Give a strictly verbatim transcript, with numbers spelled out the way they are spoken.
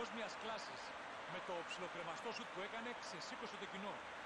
παγκόσμιας κλάσης. Με το ψιλοκρεμαστό σουτ που έκανε, ξεσήκωσε το κοινό.